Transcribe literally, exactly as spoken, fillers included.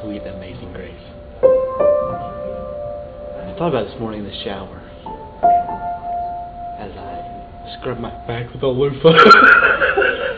sweet, amazing grace. I thought about this morning in the shower as I scrubbed my back with a loofah.